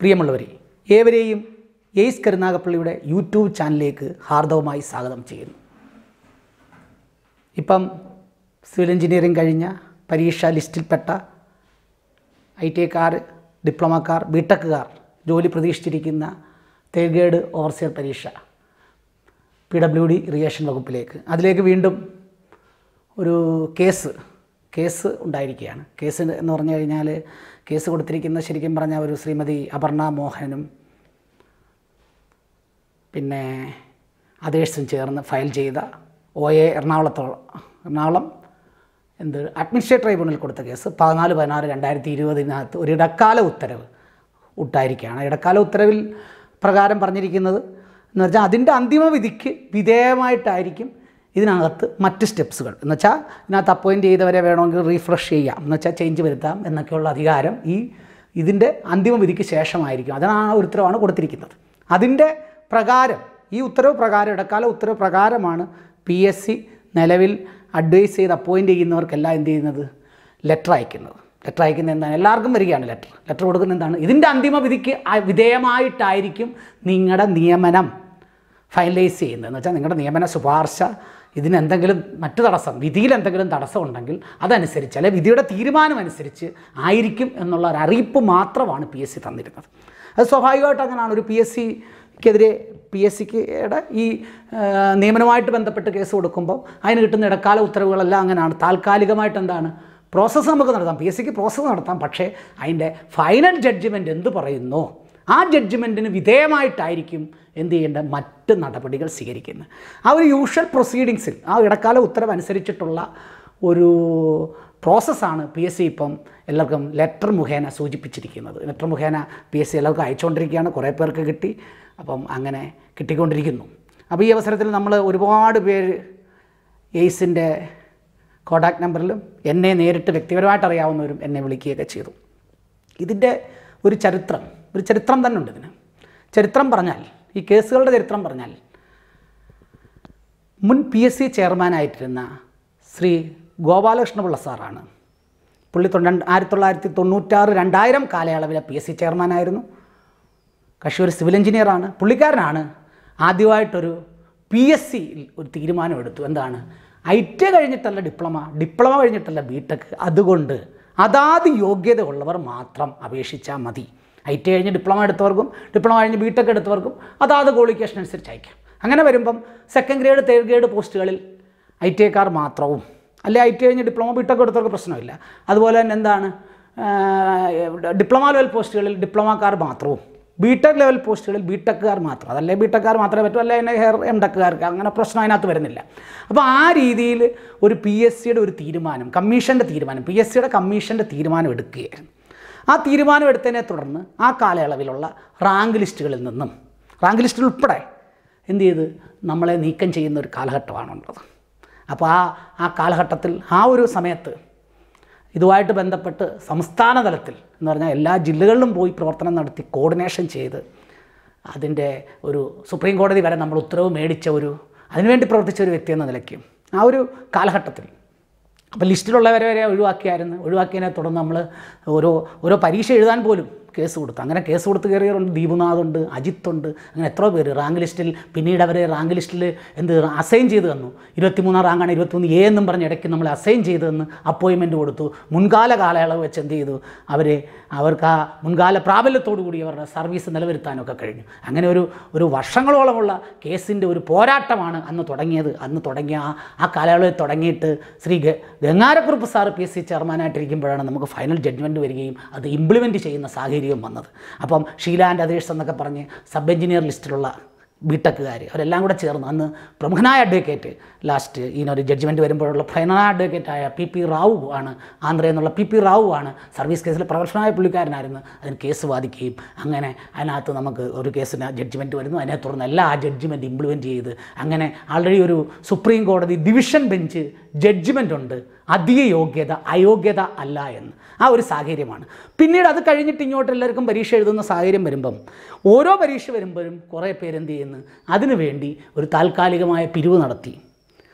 പ്രിയമുള്ളവരെ, ഏവരെയും ace കരുനാഗപ്പള്ളിയുടെ YouTube ചാനലിലേക്ക് ഹാർദവമായി സ്വാഗതം ചെയ്യുന്നു. ഇപ്പം സിവിൽ എഞ്ചിനീയറിംഗ് കഴിഞ്ഞ പരീക്ഷാ ലിസ്റ്റിൽപ്പെട്ട ITക്കാർ, ഡിപ്ലോമക്കാർ, ബിടെക്കുകാർ ജോലി പ്രതീക്ഷിച്ചിരിക്കുന്ന തേർഡ് ഗ്രേഡ് ഓവർസിയർ പരീക്ഷ PWD ഇറിഗേഷൻ വകുപ്പിലേക്ക്, അതിലേക്ക് വീണ്ടും ഒരു കേസ് ഉണ്ടായിരിക്കുകയാണ്. കേസ് എന്ന് പറഞ്ഞു കഴിഞ്ഞാൽ കേസ് കൊടുത്തിരിക്കുന്ന ശരിക്കും പറഞ്ഞാൽ ഒരു ശ്രീമതി അപർണ മോഹനും പിന്നെ അതേഴ്സും ചേർന്ന് ഫയൽ ചെയ്ത OA എറണാകുളം അഡ്മിനിസ്ട്രേറ്റീവ് ട്രൈബ്യൂണൽ കൊടുത്ത കേസ് 14/16/2020 ഒരു ഇടക്കാല ഉത്തരവ് ഉണ്ടായിരിക്കുകയാണ്. ഇടക്കാല ഉത്തരവിൽ പ്രകാരം പറഞ്ഞിരിക്കുന്നത് എന്ന് വെച്ചാൽ അതിൻ്റെ അന്തിമ വിധിക്ക് വിധേയമായിട്ടായിരിക്കും ഇതിനകത്ത് മറ്റ് സ്റ്റെപ്സുകൾ എന്ന് വെച്ചാൽ ഇതിനകത്ത് അപ്പോയിൻറ്റ് ചെയ്തവരെ വേണമെങ്കിൽ റീഫ്രഷ് ചെയ്യാം, എന്ന് വെച്ചാൽ ചേഞ്ച് വരുത്താം എന്നൊക്കെയുള്ള അധികാരം ഇതിൻ്റെ അന്തിമ വിധിക്ക് ശേഷമായിരിക്കും. അതാണ് ആ ഉത്തരവാണ് കൊടുത്തിരിക്കുന്നത്. അതിൻ്റെ പ്രകാരം ഈ ഉത്തരവ് പ്രകാരം, ഇടക്കാല ഉത്തരവ് പ്രകാരമാണ് PSC നിലവിൽ അഡ്വൈസ് ചെയ്ത് അപ്പോയിൻറ്റ് ചെയ്യുന്നവർക്കെല്ലാം എന്ത് ചെയ്യുന്നത്, ലെറ്റർ അയക്കുന്നത്. ലെറ്റർ അയക്കുന്നത് എന്താണ്? എല്ലാവർക്കും വരികയാണ് ലെറ്റർ കൊടുക്കുന്നത് എന്താണ്? ഇതിൻ്റെ അന്തിമ വിധിക്ക് വിധേയമായിട്ടായിരിക്കും നിങ്ങളുടെ നിയമനം ഫൈനലൈസ് ചെയ്യുന്നത്. എന്ന് വെച്ചാൽ നിങ്ങളുടെ നിയമന ശുപാർശ ഇതിനെന്തെങ്കിലും മറ്റു തടസ്സം, വിധിയിൽ എന്തെങ്കിലും തടസ്സം ഉണ്ടെങ്കിൽ അതനുസരിച്ച്, അല്ലെങ്കിൽ വിധിയുടെ തീരുമാനം അനുസരിച്ച് ആയിരിക്കും എന്നുള്ള ഒരു അറിയിപ്പ് മാത്രമാണ് PSC തന്നിരുന്നത്. അത് സ്വാഭാവികമായിട്ട് അങ്ങനെയാണ്. ഒരു PSCയുടെ ഈ നിയമനവുമായിട്ട് ബന്ധപ്പെട്ട് കേസ് കൊടുക്കുമ്പോൾ അതിന് കിട്ടുന്ന ഇടക്കാല ഉത്തരവുകളെല്ലാം അങ്ങനെയാണ്. താൽക്കാലികമായിട്ട് എന്താണ് പ്രോസസ്സ് നമുക്ക് നടത്താം, PSCക്ക് പ്രോസസ്സ് നടത്താം. പക്ഷേ അതിൻ്റെ ഫൈനൽ ജഡ്ജ്മെൻറ്റ് എന്ത് പറയുന്നോ ആ ജഡ്ജ്മെൻറ്റിന് വിധേയമായിട്ടായിരിക്കും എന്ത് ചെയ്യേണ്ടത്, മറ്റ് നടപടികൾ സ്വീകരിക്കുന്നത്. ആ ഒരു യൂഷ്വൽ പ്രൊസീഡിങ്സിൽ ആ ഇടക്കാല ഉത്തരവ് അനുസരിച്ചിട്ടുള്ള ഒരു പ്രോസസ്സാണ് PSC ഇപ്പം എല്ലാവർക്കും ലെറ്റർ മുഖേന സൂചിപ്പിച്ചിരിക്കുന്നത്. ലെറ്റർ മുഖേന PSC എല്ലാവർക്കും അയച്ചുകൊണ്ടിരിക്കുകയാണ്. കുറേ പേർക്ക് കിട്ടി. അപ്പം അങ്ങനെ കിട്ടിക്കൊണ്ടിരിക്കുന്നു. അപ്പോൾ ഈ അവസരത്തിൽ നമ്മൾ ഒരുപാട് പേര് എയ്സിൻ്റെ കോൺടാക്ട് നമ്പറിലും എന്നെ നേരിട്ട് വ്യക്തിപരമായിട്ട് അറിയാവുന്നവരും എന്നെ വിളിക്കുകയൊക്കെ ചെയ്തു. ഇതിൻ്റെ ഒരു ചരിത്രം തന്നെ ഉണ്ട്. ഇതിന് ചരിത്രം പറഞ്ഞാൽ, ഈ കേസുകളുടെ ചരിത്രം പറഞ്ഞാൽ, മുൻ PSC ചെയർമാനായിട്ടിരുന്ന ശ്രീ ഗോപാലകൃഷ്ണപിള്ള സാറാണ്. പുള്ളി 1996-2000 കാലയളവിലെ PSC ചെയർമാനായിരുന്നു. കക്ഷി ഒരു സിവിൽ എഞ്ചിനീയറാണ്. പുള്ളിക്കാരനാണ് ആദ്യമായിട്ടൊരു PSCയിൽ ഒരു തീരുമാനമെടുത്തു. എന്താണ്? IT കഴിഞ്ഞിട്ടല്ല ഡിപ്ലോമ കഴിഞ്ഞിട്ടല്ല Btech. അതുകൊണ്ട് അതാത് യോഗ്യത ഉള്ളവർ മാത്രം അപേക്ഷിച്ചാൽ മതി. IT കഴിഞ്ഞ് ഡിപ്ലോമ എടുത്തവർക്കും ഡിപ്ലോമ കഴിഞ്ഞ് Btech എടുത്തവർക്കും അതാത് ക്വാളിഫിക്കേഷൻ അനുസരിച്ച് അയക്കാം. അങ്ങനെ വരുമ്പം സെക്കൻഡ് ഗ്രേഡ്, തേർഡ് ഗ്രേഡ് പോസ്റ്റുകളിൽ ITക്കാർ മാത്രവും, അല്ലെ IT കഴിഞ്ഞ് ഡിപ്ലോമ Btech എടുത്തവർക്ക് പ്രശ്നമില്ല. അതുപോലെ തന്നെ എന്താണ്, ഡിപ്ലോമ ലെവൽ പോസ്റ്റുകളിൽ ഡിപ്ലോമക്കാർ മാത്രവും, Btech ലെവൽ പോസ്റ്റുകളിൽ Btechക്കാർ മാത്രം, അതല്ലേ Btechക്കാർ മാത്രമേ പറ്റൂ, അല്ലെ അതിനെ MTechക്കാർക്ക്, അങ്ങനെ പ്രശ്നം അതിനകത്ത് വരുന്നില്ല. അപ്പോൾ ആ രീതിയിൽ ഒരു PSCയുടെ ഒരു തീരുമാനം, PSCയുടെ കമ്മീഷൻ്റെ തീരുമാനം എടുക്കുകയായിരുന്നു. ആ തീരുമാനം എടുത്തതിനെ തുടർന്ന് ആ കാലയളവിലുള്ള റാങ്ക് ലിസ്റ്റുകളിൽ ഉൾപ്പെടെ എന്ത് ചെയ്ത് നമ്മളെ നീക്കം ചെയ്യുന്ന ഒരു കാലഘട്ടമാണുള്ളത്. അപ്പോൾ ആ കാലഘട്ടത്തിൽ, ആ ഒരു സമയത്ത് ഇതുമായിട്ട് ബന്ധപ്പെട്ട് സംസ്ഥാന തലത്തിൽ എന്ന് പറഞ്ഞാൽ എല്ലാ ജില്ലകളിലും പോയി പ്രവർത്തനം നടത്തി കോർഡിനേഷൻ ചെയ്ത് അതിൻ്റെ ഒരു സുപ്രീം കോടതി വരെ നമ്മൾ ഉത്തരവ് മേടിച്ച അതിനുവേണ്ടി പ്രവർത്തിച്ച ഒരു വ്യക്തി എന്ന നിലയ്ക്ക് ആ ഒരു കാലഘട്ടത്തിൽ അപ്പോൾ ലിസ്റ്റിലുള്ളവരെ വരെ ഒഴിവാക്കിയതിനെ തുടർന്ന് നമ്മൾ ഓരോ പരീക്ഷ എഴുതാൻ പോലും കേസ് കൊടുത്തു. അങ്ങനെ കേസ് കൊടുത്ത് കയറിയവരുണ്ട്. ദീപുനാഥുണ്ട്, അജിത്തുണ്ട്, അങ്ങനെ എത്രയോ പേര് റാങ്ക് ലിസ്റ്റിൽ. പിന്നീട് അവരെ റാങ്ക് ലിസ്റ്റിൽ അസൈൻ ചെയ്ത് തന്നു. 23 റാങ്കാണ്, 23A എന്നും പറഞ്ഞ് ഇടയ്ക്ക് നമ്മൾ അസൈൻ ചെയ്ത് തന്ന് അപ്പോയിൻമെൻറ്റ് കൊടുത്തു. മുൻകാല കാലയളവ് വെച്ച് എന്ത് ചെയ്തു, അവർക്ക് ആ മുൻകാല പ്രാബല്യത്തോടു കൂടി അവരുടെ സർവീസ് നിലനിർത്താനൊക്കെ കഴിഞ്ഞു. അങ്ങനെ ഒരു വർഷങ്ങളോളമുള്ള കേസിൻ്റെ ഒരു പോരാട്ടമാണ് അന്ന് തുടങ്ങിയ ആ കാലയളവിൽ തുടങ്ങിയിട്ട് ശ്രീ ഗംഗാരക്കുറുപ്പ് സാറ് PSC ചെയർമാനായിട്ടിരിക്കുമ്പോഴാണ് നമുക്ക് ഫൈനൽ ജഡ്ജ്മെൻറ്റ് വരികയും അത് ഇംപ്ലിമെൻറ്റ് ചെയ്യുന്ന സാഹചര്യം വന്നത്. അപ്പം ഷീല ആൻഡ് അതേഴ്സ് എന്നൊക്കെ പറഞ്ഞ് സബ് എഞ്ചിനീയർ ലിസ്റ്റിലുള്ള ബിടെക്കുകാർ അവരെല്ലാം കൂടെ ചേർന്ന് അന്ന് പ്രമുഖനായ അഡ്വക്കേറ്റ് ലാസ്റ്റ് ഇതിനൊരു ജഡ്ജ്മെൻറ്റ് വരുമ്പോഴുള്ള പ്രധാന അഡ്വക്കേറ്റായ PP റാവു ആണ്, ആന്ധ്രയിൽ നിന്നുള്ള PP റാവു ആണ്. സർവീസ് കേസിൽ പ്രൊഫഷണലായ പുള്ളിക്കാരനായിരുന്നു. അതിന് കേസ് വാദിക്കുകയും അങ്ങനെ അതിനകത്ത് നമുക്ക് ഒരു കേസിന് ജഡ്ജ്മെൻറ്റ് വരുന്നു. അതിനെ തുടർന്ന് എല്ലാ ആ ജഡ്ജ്മെൻറ്റ് ഇംപ്ലിമെൻറ്റ് ചെയ്ത് അങ്ങനെ ആൾറെഡി ഒരു സുപ്രീം കോടതി ഡിവിഷൻ ബെഞ്ച് ജഡ്ജ്മെൻ്റ് ഉണ്ട്, അധിക യോഗ്യത അയോഗ്യത അല്ല എന്ന്. ആ ഒരു സാഹചര്യമാണ്. പിന്നീട് അത് കഴിഞ്ഞിട്ട് ഇങ്ങോട്ട് എല്ലാവർക്കും പരീക്ഷ എഴുതുന്ന സാഹചര്യം വരുമ്പം ഓരോ പരീക്ഷ വരുമ്പോഴും കുറേ പേരെന്ത് ചെയ്യുന്നു, അതിനുവേണ്ടി ഒരു താൽക്കാലികമായ പിരിവ് നടത്തി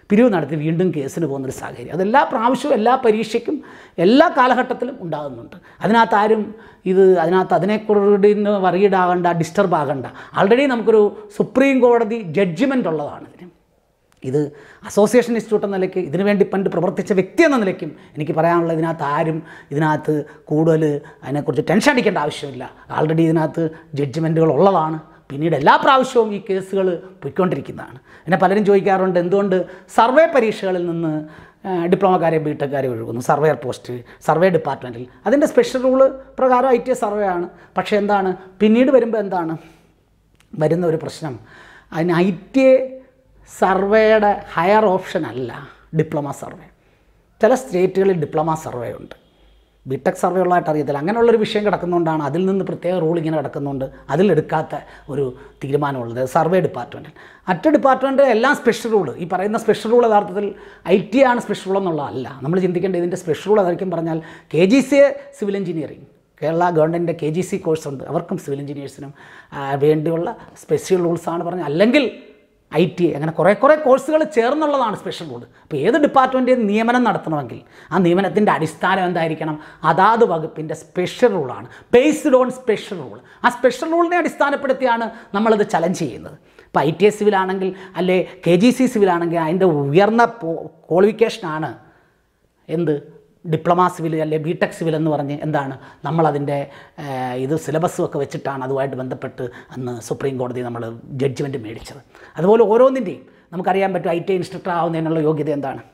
പിരിവ് നടത്തി വീണ്ടും കേസിന് പോകുന്നൊരു സാഹചര്യം. അതെല്ലാ പ്രാവശ്യവും എല്ലാ പരീക്ഷയ്ക്കും എല്ലാ കാലഘട്ടത്തിലും ഉണ്ടാകുന്നുണ്ട്. അതിനകത്ത് അതിനെക്കുറിച്ച് വറീഡാകണ്ട, ഡിസ്റ്റർബ് ആകണ്ട. ആൾറെഡി നമുക്കൊരു സുപ്രീം കോടതി ജഡ്ജ്മെൻ്റ് ഉള്ളതാണ് ഇതിന്. ഇത് അസോസിയേഷൻ ഇൻസ്റ്റിറ്റ്യൂട്ട് എന്ന നിലയ്ക്ക് ഇതിനുവേണ്ടി പണ്ട് പ്രവർത്തിച്ച വ്യക്തി എന്ന നിലയ്ക്കും എനിക്ക് പറയാനുള്ളത്, ഇതിനകത്ത് കൂടുതൽ അതിനെക്കുറിച്ച് ടെൻഷൻ അടിക്കേണ്ട ആവശ്യമില്ല. ആൾറെഡി ഇതിനകത്ത് ജഡ്ജ്മെൻറ്റുകൾ ഉള്ളതാണ്. പിന്നീട് എല്ലാ പ്രാവശ്യവും ഈ കേസുകൾ പോയിക്കൊണ്ടിരിക്കുന്നതാണ്. പിന്നെ പലരും ചോദിക്കാറുണ്ട്, എന്തുകൊണ്ട് സർവേ പരീക്ഷകളിൽ നിന്ന് ഡിപ്ലോമക്കാരെ ബിടെക്കാരെ ഒഴുകുന്നു, സർവേയർ പോസ്റ്റ്, സർവേ ഡിപ്പാർട്ട്മെൻറ്റിൽ. അതിൻ്റെ സ്പെഷ്യൽ റൂള് പ്രകാരം ITA സർവേ ആണ്. പക്ഷേ പിന്നീട് വരുമ്പോൾ വരുന്ന ഒരു പ്രശ്നം, അതിന് ITA സർവേയുടെ ഹയർ ഓപ്ഷൻ അല്ല ഡിപ്ലോമ സർവേ. ചില സ്റ്റേറ്റുകളിൽ ഡിപ്ലോമ സർവേ ഉണ്ട്, ബിടെക് സർവേ ഉള്ളതായിട്ട് അറിയത്തില്ല. അങ്ങനെയുള്ളൊരു വിഷയം കിടക്കുന്നതുകൊണ്ടാണ് അതിൽ നിന്ന് പ്രത്യേക റൂൾ ഇങ്ങനെ കിടക്കുന്നുണ്ട്, അതിലെടുക്കാത്ത ഒരു തീരുമാനമുള്ളത് സർവേ ഡിപ്പാർട്ട്മെൻറ്റിൽ. മറ്റ് ഡിപ്പാർട്ട്മെൻറ്റ് എല്ലാം സ്പെഷ്യൽ റൂൾ, ഈ പറയുന്ന സ്പെഷ്യൽ റൂൾ യഥാർത്ഥത്തിൽ ITA ആണ് സ്പെഷ്യൽ റൂൾ എന്നുള്ളതല്ല. നമ്മൾ ചിന്തിക്കേണ്ടത് ഇതിൻ്റെ സ്പെഷ്യൽ റൂൾ അതായിരിക്കും പറഞ്ഞാൽ KGCA സിവിൽ എഞ്ചിനീയറിംഗ്, കേരള ഗവൺമെൻറ്റിൻ്റെ KGC കോഴ്സുണ്ട്, അവർക്കും സിവിൽ എഞ്ചിനീയേഴ്സിനും വേണ്ടിയുള്ള സ്പെഷ്യൽ റൂൾസാണ് പറഞ്ഞത്. അല്ലെങ്കിൽ ITA, അങ്ങനെ കുറേ കോഴ്സുകൾ ചേർന്നുള്ളതാണ് സ്പെഷ്യൽ റൂൾ. അപ്പോൾ ഏത് ഡിപ്പാർട്ട്മെൻറ്റിൽ നിയമനം നടത്തണമെങ്കിൽ ആ നിയമനത്തിൻ്റെ അടിസ്ഥാനം എന്തായിരിക്കണം? അതാത് വകുപ്പിൻ്റെ സ്പെഷ്യൽ റൂളാണ്, ബേസ്ഡ് ഓൺ സ്പെഷ്യൽ റൂൾ. ആ സ്പെഷ്യൽ റൂളിനെ അടിസ്ഥാനപ്പെടുത്തിയാണ് നമ്മളത് ചലഞ്ച് ചെയ്യുന്നത്. ഇപ്പോൾ ITA സിവിലാണെങ്കിൽ അല്ലെ KGC സിവിലാണെങ്കിൽ അതിൻ്റെ ഉയർന്ന ക്വാളിഫിക്കേഷനാണ് ഡിപ്ലോമ സിവിൽ അല്ലെ ബിടെക് സിവിൽ എന്ന് പറഞ്ഞ് നമ്മളതിൻ്റെ സിലബസും ഒക്കെ വെച്ചിട്ടാണ് അതുമായിട്ട് ബന്ധപ്പെട്ട് അന്ന് സുപ്രീം കോടതി നമ്മൾ ജഡ്ജ്മെൻറ്റ് മേടിച്ചത്. അതുപോലെ ഓരോന്നിൻ്റെയും നമുക്കറിയാൻ പറ്റും ITA ഇൻസ്ട്രക്ടർ ആവുന്നതിനുള്ള യോഗ്യത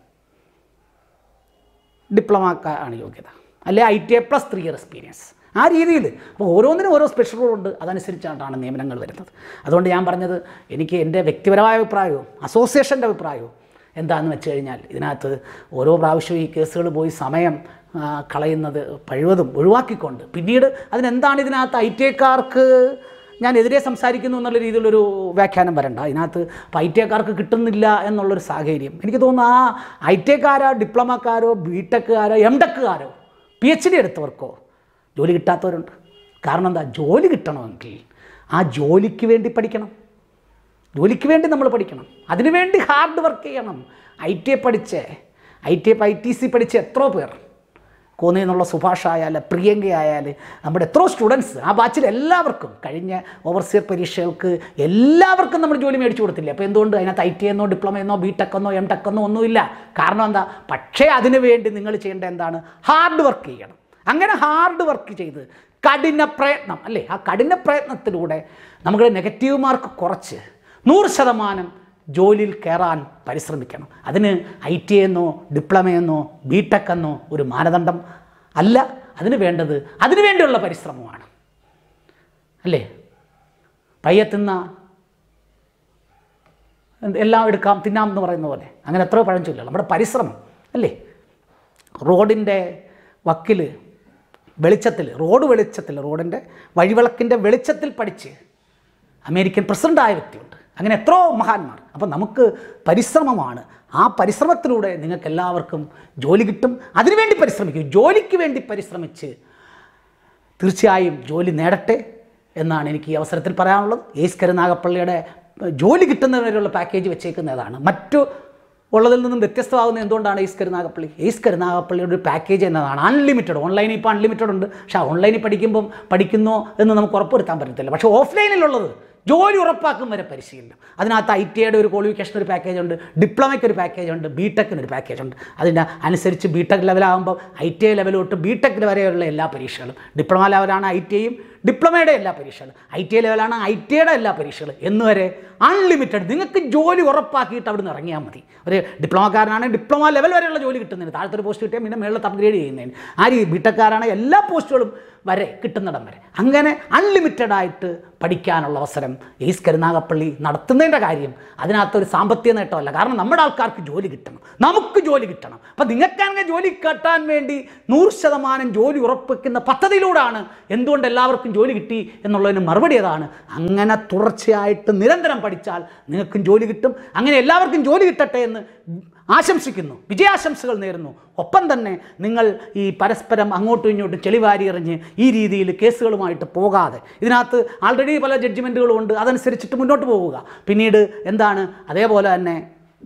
ഡിപ്ലോമക്കാണ് യോഗ്യത, അല്ലെ ITA + 3 ഇയർ എക്സ്പീരിയൻസ്. ആ രീതിയിൽ അപ്പോൾ ഓരോന്നിനും ഓരോ സ്പെഷ്യൽ റൂളുണ്ട്, അതനുസരിച്ചാണ് നിയമനങ്ങൾ വരുന്നത്. അതുകൊണ്ട് ഞാൻ പറഞ്ഞത്, എനിക്ക് എൻ്റെ വ്യക്തിപരമായ അഭിപ്രായവും അസോസിയേഷൻ്റെ അഭിപ്രായവും എന്താണെന്ന് വെച്ച് കഴിഞ്ഞാൽ, ഇതിനകത്ത് ഓരോ പ്രാവശ്യവും ഈ കേസുകൾ പോയി സമയം കളയുന്നത് കഴിവതും ഒഴിവാക്കിക്കൊണ്ട് പിന്നീട് അതിനെന്താണ് ഇതിനകത്ത് ITA-ക്കാർക്ക് ഞാൻ എതിരെ സംസാരിക്കുന്നു എന്നുള്ള രീതിയിലൊരു വ്യാഖ്യാനം വരണ്ട. ഇതിനകത്ത് ഇപ്പോൾ ITA-ക്കാർക്ക് കിട്ടുന്നില്ല എന്നുള്ളൊരു സാഹചര്യം എനിക്ക് തോന്നുന്നു. ആ ITA-ക്കാരോ ഡിപ്ലോമക്കാരോ ബിടെക്കുകാരോ MTech-കാരോ PhD എടുത്തവർക്കോ ജോലി കിട്ടാത്തവരുണ്ട്. കാരണം ജോലി കിട്ടണമെങ്കിൽ ആ ജോലിക്ക് വേണ്ടി പഠിക്കണം, ജോലിക്ക് വേണ്ടി നമ്മൾ പഠിക്കണം, അതിനുവേണ്ടി ഹാർഡ് വർക്ക് ചെയ്യണം. ITA ITC പഠിച്ച എത്രയോ പേർ, കോന്നിയിൽ നിന്നുള്ള സുഭാഷ് ആയാൽ പ്രിയങ്ക ആയാൽ നമ്മുടെ എത്രയോ സ്റ്റുഡൻസ്, ആ ബാച്ചിൽ എല്ലാവർക്കും കഴിഞ്ഞ ഓവർസിയർ പരീക്ഷകൾക്ക് എല്ലാവർക്കും നമ്മൾ ജോലി മേടിച്ചു കൊടുത്തില്ല. അപ്പോൾ എന്തുകൊണ്ട്? അതിനകത്ത് ITA എന്നോ ഡിപ്ലോമ എന്നോ ബിടെക്-എന്നോ MTech-എന്നോ ഒന്നുമില്ല. കാരണം പക്ഷേ അതിനു വേണ്ടി നിങ്ങൾ ചെയ്യേണ്ട ഹാർഡ് വർക്ക് ചെയ്യണം. അങ്ങനെ ഹാർഡ് വർക്ക് ചെയ്ത് കഠിന പ്രയത്നം, അല്ലേ, ആ കഠിന പ്രയത്നത്തിലൂടെ നമുക്ക് നെഗറ്റീവ് മാർക്ക് കുറച്ച് 100% ജോലിയിൽ കയറാൻ പരിശ്രമിക്കണം. അതിന് ITA എന്നോ ഡിപ്ലോമയെന്നോ ബിടെക്-എന്നോ ഒരു മാനദണ്ഡം അല്ല. അതിന് വേണ്ടത് അതിനുവേണ്ടിയുള്ള പരിശ്രമമാണ്, അല്ലേ. പയ്യെ തിന്ന എല്ലാം എടുക്കാം തിന്നാം എന്ന് പറയുന്ന പോലെ അങ്ങനെ എത്രയോ പഴഞ്ചൊല്ലുകൾ. നമ്മുടെ പരിശ്രമം, അല്ലേ. റോഡിൻ്റെ വക്കിൽ വെളിച്ചത്തിൽ, റോഡിൻ്റെ വഴിവിളക്കിൻ്റെ വെളിച്ചത്തിൽ പഠിച്ച് അമേരിക്കൻ പ്രസിഡൻ്റായ വ്യക്തിയുണ്ട്. അങ്ങനെ എത്രയോ മഹാന്മാർ. അപ്പം നമുക്ക് പരിശ്രമമാണ്. ആ പരിശ്രമത്തിലൂടെ നിങ്ങൾക്ക് എല്ലാവർക്കും ജോലി കിട്ടും. അതിനുവേണ്ടി പരിശ്രമിക്കും, ജോലിക്ക് വേണ്ടി പരിശ്രമിച്ച് തീർച്ചയായും ജോലി നേടട്ടെ എന്നാണ് എനിക്ക് ഈ അവസരത്തിൽ പറയാനുള്ളത്. ACE കരുനാഗപ്പള്ളിയുടെ ജോലി കിട്ടുന്നവരെയുള്ള പാക്കേജ് വെച്ചേക്കുന്നതാണ്. മറ്റു ഉള്ളതിൽ നിന്നും വ്യത്യസ്തമാകുന്നത് എന്തുകൊണ്ടാണ്? ACE കരുനാഗപ്പള്ളിയുടെ ഒരു പാക്കേജ് എന്നതാണ് അൺലിമിറ്റഡ്. ഓൺലൈനിൽ ഇപ്പോൾ അൺലിമിറ്റഡ് ഉണ്ട്, പക്ഷേ ഓൺലൈനിൽ പഠിക്കുന്നോ എന്ന് നമുക്ക് ഉറപ്പുവരുത്താൻ പറ്റത്തില്ല. പക്ഷേ ഓഫ്ലൈനിലുള്ളത് ജോലി ഉറപ്പാക്കും വരെ പരിശീലനം. അതിനകത്ത് ITA-യുടെ ഒരു ക്വാളിഫിക്കേഷൻ ഒരു പാക്കേജ് ഉണ്ട്, ഡിപ്ലോമയ്ക്ക് ഒരു പാക്കേജ് ഉണ്ട്, ബിടെക്കിന് ഒരു പാക്കേജ് ഉണ്ട്. അതിൻ്റെ അനുസരിച്ച് ബിടെക് ലെവലാകുമ്പോൾ ITA ലെവൽ തൊട്ട് ബിടെക് വരെയുള്ള എല്ലാ പരീക്ഷകളും, ഡിപ്ലോമ ലെവലാണ് ITA-യും ഡിപ്ലോമയുടെ എല്ലാ പരീക്ഷകളും, ITA ലെവലാണ് ITA-യുടെ എല്ലാ പരീക്ഷകളും എന്നുവരെ അൺലിമിറ്റഡ്. നിങ്ങൾക്ക് ജോലി ഉറപ്പാക്കിയിട്ട് അവിടെ നിന്ന് ഇറങ്ങിയാൽ മതി. ഒരു ഡിപ്ലോമക്കാരനാണെങ്കിൽ ഡിപ്ലോമ ലെവൽ വരെയുള്ള ജോലി കിട്ടുന്നതിന്, താഴത്തൊരു പോസ്റ്റ് കിട്ടിയാൽ പിന്നെ മേളിൽ അപ്ഗ്രേഡ് ചെയ്യുന്നതിന്, ആ രീതി ബിടെക്കാരാണെങ്കിൽ എല്ലാ പോസ്റ്റുകളും വരെ കിട്ടുന്നിടം വരെ അങ്ങനെ അൺലിമിറ്റഡായിട്ട് പഠിക്കാനുള്ള അവസരം ACE കരുനാഗപ്പള്ളി നടത്തുന്നതിൻ്റെ കാര്യം അതിനകത്തൊരു സാമ്പത്തിക നേട്ടമല്ല. കാരണം നമ്മുടെ ആൾക്കാർക്ക് ജോലി കിട്ടണം, നമുക്ക് ജോലി കിട്ടണം. അപ്പം നിങ്ങൾക്കാണെങ്കിൽ ജോലി കിട്ടാൻ വേണ്ടി 100% ജോലി ഉറപ്പിക്കുന്ന പദ്ധതിയിലൂടെയാണ് എന്തുകൊണ്ട് എല്ലാവർക്കും ജോലി കിട്ടി എന്നുള്ളതിന് മറുപടി അതാണ്. അങ്ങനെ തുടർച്ചയായിട്ട് നിരന്തരം പഠിച്ചാൽ നിങ്ങൾക്കും ജോലി കിട്ടും. അങ്ങനെ എല്ലാവർക്കും ജോലി കിട്ടട്ടെ എന്ന് ആശംസിക്കുന്നു, വിജയാശംസകൾ നേരുന്നു. ഒപ്പം തന്നെ നിങ്ങൾ ഈ പരസ്പരം അങ്ങോട്ടും ഇങ്ങോട്ടും ചെളിവാരി എറിഞ്ഞ് ഈ രീതിയിൽ കേസുകളുമായിട്ട് പോകാതെ, ഇതിനകത്ത് ആൾറെഡി പല ജഡ്ജ്മെൻറ്റുകളും ഉണ്ട്, അതനുസരിച്ചിട്ട് മുന്നോട്ട് പോവുക. പിന്നീട് അതേപോലെ തന്നെ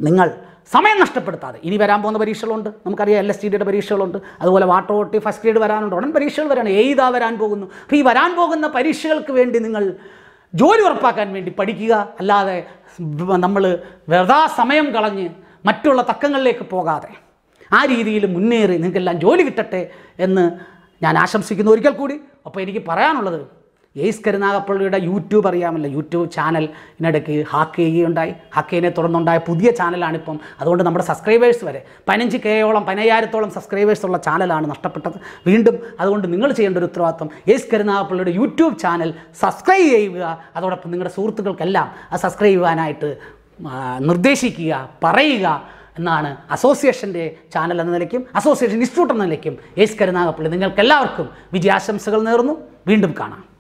നിങ്ങൾ സമയം നഷ്ടപ്പെടുത്താതെ ഇനി വരാൻ പോകുന്ന പരീക്ഷകളുണ്ട്, നമുക്കറിയാം LSTDയുടെ പരീക്ഷകളുണ്ട്, അതുപോലെ വാട്ടർ ഓട്ടി ഫസ്റ്റ് ഗ്രേഡ് വരാനുണ്ട്, ഉടൻ പരീക്ഷകൾ വരാണ്, എയ്താ വരാൻ പോകുന്നു. അപ്പോൾ ഈ വരാൻ പോകുന്ന പരീക്ഷകൾക്ക് വേണ്ടി നിങ്ങൾ ജോലി ഉറപ്പാക്കാൻ വേണ്ടി പഠിക്കുക. അല്ലാതെ നമ്മൾ വെറുതെ സമയം കളഞ്ഞ് മറ്റുള്ള തക്കങ്ങളിലേക്ക് പോകാതെ ആ രീതിയിൽ മുന്നേറി നിങ്ങൾക്കെല്ലാം ജോലി കിട്ടട്ടെ എന്ന് ഞാൻ ആശംസിക്കുന്നു ഒരിക്കൽ കൂടി. അപ്പോൾ എനിക്ക് പറയാനുള്ളത്, ACE കരുനാഗപ്പള്ളിയുടെ യൂട്യൂബ് അറിയാമല്ലോ, യൂട്യൂബ് ചാനൽ ഇതിനിടയ്ക്ക് ഹാക്ക് ചെയ്യുകയുണ്ടായി. ഹാക്ക് ചെയ്യുന്നതിനെ തുടർന്നുണ്ടായ പുതിയ ചാനലാണിപ്പം. അതുകൊണ്ട് നമ്മുടെ സബ്സ്ക്രൈബേഴ്സ് വരെ 15,000 സബ്സ്ക്രൈബേഴ്സുള്ള ചാനലാണ് നഷ്ടപ്പെട്ടത്. വീണ്ടും അതുകൊണ്ട് നിങ്ങൾ ചെയ്യേണ്ട ഒരു ഉത്തരവാദിത്വം ACE കരുനാഗപ്പള്ളിയുടെ യൂട്യൂബ് ചാനൽ സബ്സ്ക്രൈബ് ചെയ്യുക. അതോടൊപ്പം നിങ്ങളുടെ സുഹൃത്തുക്കൾക്കെല്ലാം അത് സബ്സ്ക്രൈബ് ചെയ്യാനായിട്ട് നിർദ്ദേശിക്കുക, പറയുക എന്നാണ് അസോസിയേഷൻ്റെ ചാനൽ എന്ന നിലയ്ക്കും അസോസിയേഷൻ ഇൻസ്റ്റിറ്റ്യൂട്ട് എന്ന നിലയ്ക്കും ACE കരുനാഗപ്പള്ളി നിങ്ങൾക്കെല്ലാവർക്കും വിജയാശംസകൾ നേർന്നു. വീണ്ടും കാണാം.